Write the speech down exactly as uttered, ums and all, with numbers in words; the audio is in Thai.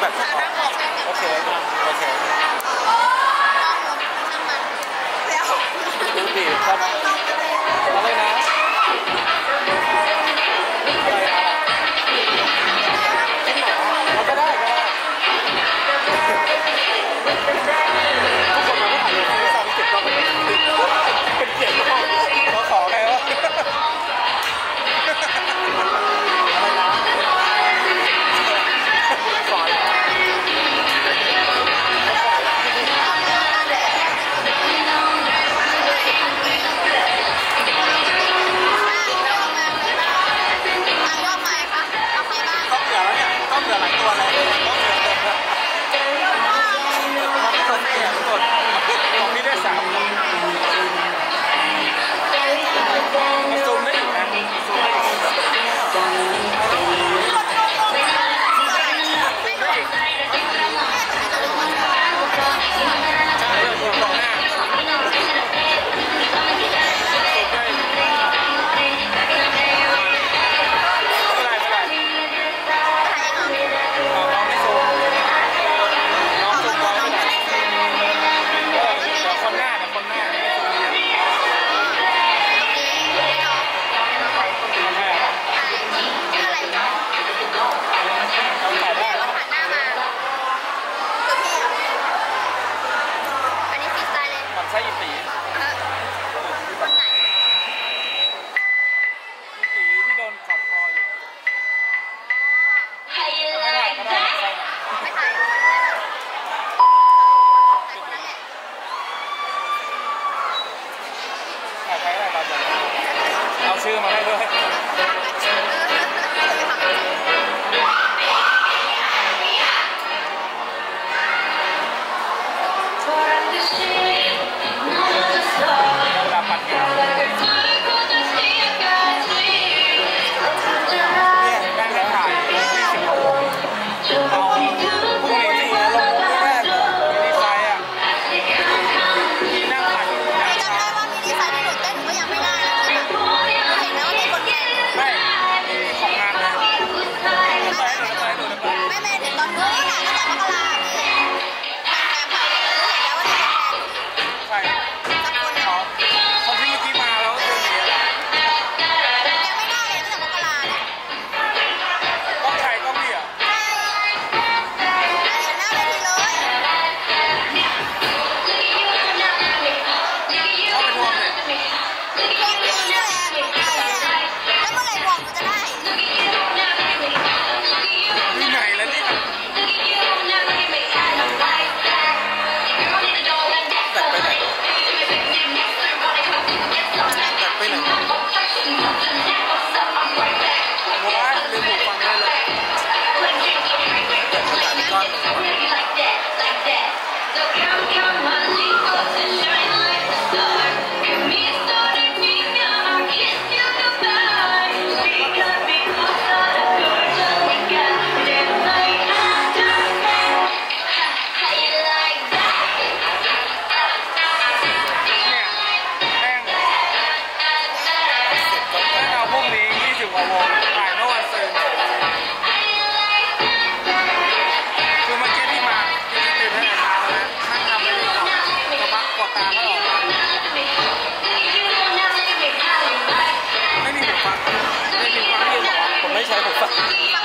แบบโอเคโอเคดูดิครับอะไรนะอะไรอ่ะเราก็ได้ก็ได้ทุกคนมาก็ถ่ายรูปที่สามสิบก็เป็นเป็นเกียรติมากขอขอไงวะอะไรนะสอนต้องเหลือหลายตัวเลยต้องเหลือมันไม่ต้องเสียทุกคนของพี่ได้สามมันซูมได้อีกนะซูมได้อีกได้อีกใช่เลยตัวตรงหน้าใช่อีตีคนไหนอีตีที่โดนขอบคออยู่ไม่ถ่ายก็ได้ไม่ถ่ายถ่ายใครได้ตามใจเอาชื่อมาให้ด้วยไม่มีหูฟังไม่มีหูฟังยืนหรอผมไม่ใช้หูฟัง